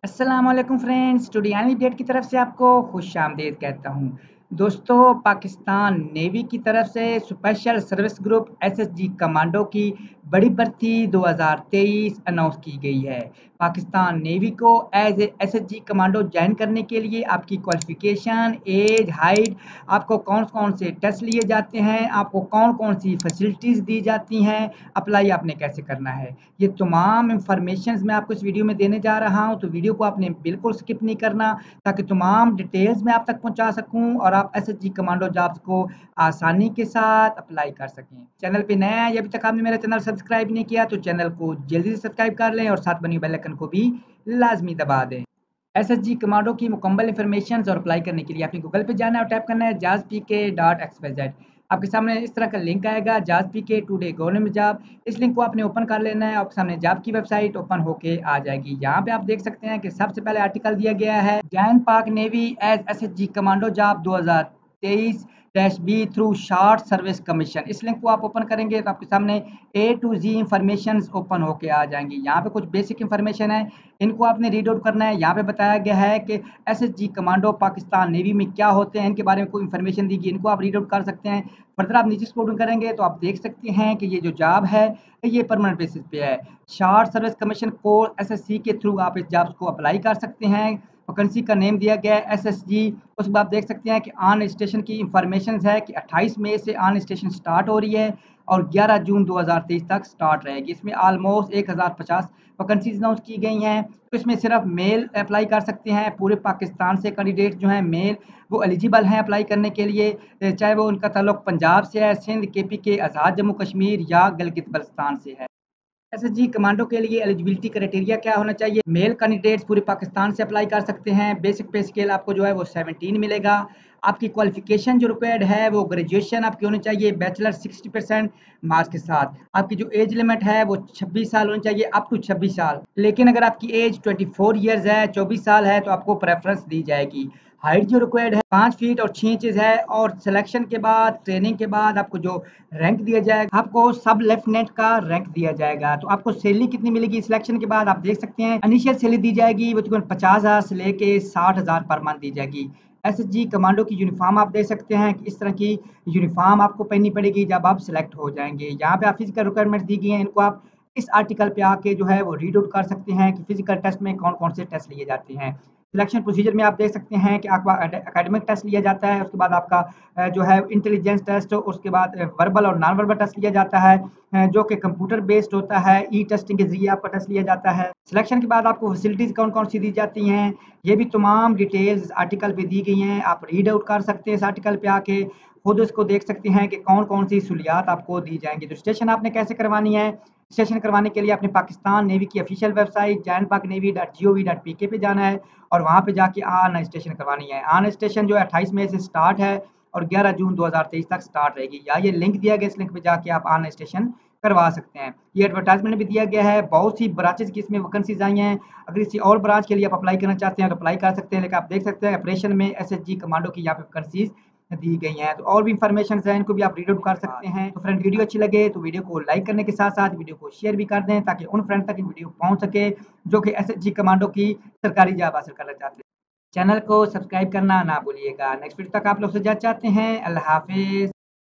अस्सलाम वालेकुम friends, स्टूडियानी update की तरफ से आपको खुश आमदीद कहता हूँ। दोस्तों, पाकिस्तान नेवी की तरफ से special service group SSG commando की बड़ी भर्ती 2023 अनाउंस की गई है। पाकिस्तान नेवी को as a SSG commando join करने के लिए आपकी क्वालिफिकेशन, एज, हाइट, आपको कौन-कौन से टेस्ट लिए जाते हैं, आपको कौन-कौन सी फैसिलिटीज़ दी जाती हैं, अप्लाई आपने कैसे करना है। ये तमाम इन्फॉर्मेशंस मैं आपको इस वीडियो में देने जा रहा हूँ, तो वीडियो को आपने बिल्कुल स्किप नहीं करना, ताकि तमाम डिटेल्स मैं आप तक पहुँचा सकूँ और आप एसएसजी कमांडो जॉब्स को आसानी के साथ अप्लाई कर सकें। चैनल पे नया है या अभी तक आपने मेरा चैनल सब्सक्राइब नहीं किया, तो चैनल को जल्दी से सब्सक्राइब कर लें और साथ बनी बेल आइकन को भी लाजमी दबा दें। एसएसजी कमांडो की मुकम्मल इन्फॉर्मेशन और अप्लाई करने के लिए आपने गूगल पे जाना है और टाइप करना है jazpk.xyz। आपके सामने इस तरह का लिंक आएगा, जाज पीके टुडे गवर्नमेंट जॉब। इस लिंक को आपने ओपन कर लेना है, आपके सामने जॉब की वेबसाइट ओपन होके आ जाएगी। यहाँ पे आप देख सकते हैं कि सबसे पहले आर्टिकल दिया गया है, join Pak navy as SSG commando job 2023 be through short service commission. इस लिंक को आप ओपन करेंगे तो आपके सामने A to Z information open होके आ जाएंगी। यहाँ पे कुछ बेसिक इंफॉर्मेशन है, इनको आपने रीड आउट करना है। यहाँ पे बताया गया है कि एसएसजी कमांडो पाकिस्तान नेवी में क्या होते हैं, इनके बारे में कोई इन्फॉर्मेशन दी गई, इनको आप रीड आउट कर सकते हैं। फर्दर आप नीचे स्क्रॉल करेंगे तो आप देख सकते हैं कि ये जो जॉब है ये परमानेंट बेसिस पे है। शॉर्ट सर्विस कमीशन कोर एसएससी के थ्रू आप इस जॉब्स को अप्लाई कर सकते हैं। वैकेंसी का नेम दिया गया है एसएसजी। उसके बाद आप देख सकते हैं कि ऑन स्टेशन की इंफॉर्मेशन है कि 28 मई से ऑन स्टेशन स्टार्ट हो रही है और 11 जून 2023 तक स्टार्ट रहेगी। इसमें ऑलमोस्ट 1050 वैकेंसीज अनाउंस की गई हैं। तो इसमें सिर्फ मेल अप्लाई कर सकते हैं। पूरे पाकिस्तान से कैंडिडेट जो हैं मेल वो एलिजिबल हैं अप्लाई करने के लिए, चाहे वो उनका ताल्लुक पंजाब से है, सिंध, केपी के, आज़ाद जम्मू कश्मीर या गिलगित बल्तिस्तान से है। एसएसजी कमांडो के लिए एलिजिबिलिटी क्राइटेरिया क्या होना चाहिए? मेल कैंडिडेट्स पूरे पाकिस्तान से अप्लाई कर सकते हैं। बेसिक पे स्केल आपको जो है वो 17 मिलेगा। आपकी क्वालिफिकेशन जो रिक्वायर्ड है वो ग्रेजुएशन आपकी होनी चाहिए, बैचलर 60% मार्क्स के साथ। आपकी जो एज लिमिट है वो 26 साल होनी चाहिए, अप टू 26 साल। लेकिन अगर आपकी एज 24 ईयर्स है, 24 साल है, तो आपको प्रेफरेंस दी जाएगी। हाइट जो रिक्वायर्ड है 5 फीट और 6 इंचेस है और सिलेक्शन के बाद, ट्रेनिंग के बाद आपको जो रैंक दिया जाएगा, आपको सब लेफ्टिनेंट का रैंक दिया जाएगा। तो आपको सैलरी कितनी मिलेगी सिलेक्शन के बाद आप देख सकते हैं। इनिशियल सैलरी दी जाएगी वो तकरीबन 50,000 से लेके 60,000 पर मंथ दी जाएगी। एसएसजी कमांडो की यूनिफॉर्म आप देख सकते हैं कि इस तरह की यूनिफॉर्म आपको पहननी पड़ेगी जब आप सिलेक्ट हो जाएंगे। यहाँ पे आप फिजिकल रिक्वायरमेंट दी गई हैं, इनको आप इस आर्टिकल पे आके जो है वो रीड आउट कर सकते हैं कि फिजिकल टेस्ट में कौन कौन से टेस्ट लिए जाते हैं। सिलेक्शन प्रोसीजर में आप देख सकते हैं कि आपका एकेडमिक टेस्ट लिया जाता है, उसके बाद आपका जो है इंटेलिजेंस टेस्ट, उसके बाद वर्बल और नॉन वर्बल टेस्ट लिया जाता है, जो कि कंप्यूटर बेस्ड होता है। ई टेस्टिंग के जरिए आपका टेस्ट लिया जाता है। सिलेक्शन के बाद आपको फैसिलिटीज़ कौन कौन सी दी जाती हैं, ये भी तमाम डिटेल्स आर्टिकल पे दी गई हैं। आप रीड आउट कर सकते हैं इस आर्टिकल पे आके, खुद उसको देख सकते हैं कि कौन कौन सी सहूलियात आपको दी जाएंगी। तो स्टेशन आपने कैसे करवानी है, स्टेशन करवाने के लिए अपने पाकिस्तान नेवी की ऑफिशियल वेबसाइट janpaknavy.gov.pk पे जाना है और वहाँ पे जाके ऑन स्टेशन करवानी है। ऑन स्टेशन जो है 28 मई से स्टार्ट है और 11 जून 2023 तक स्टार्ट रहेगी। या ये लिंक दिया गया, इस लिंक पे जाके आप ऑन स्टेशन करवा सकते हैं। ये एडवर्टाइजमेंट भी दिया गया है, बहुत सी ब्रांचेज की इसमें वैकेंसीज आई हैं। अगर किसी और ब्रांच के लिए आप अप्लाई करना चाहते हैं तो अप्लाई कर सकते हैं, लेकिन आप देख सकते हैं ऑपरेशन में एसएसजी कमांडो की यहाँ पे वैकेंसीज दी गई हैं। तो और भी इंफॉर्मेशन है, इनको भी आप रीड आउट कर सकते हैं। तो फ्रेंड, वीडियो अच्छी लगे तो वीडियो को लाइक करने के साथ साथ वीडियो को शेयर भी कर दें, ताकि उन फ्रेंड तक वीडियो पहुंच सके जो कि एसएसजी कमांडो की सरकारी जॉब हासिल करना चाहते हैं। चैनल को सब्सक्राइब करना ना भूलिएगा। नेक्स्ट वीडियो तक आप लोग से जा चाहते हैं। अल्लाह हाफिज।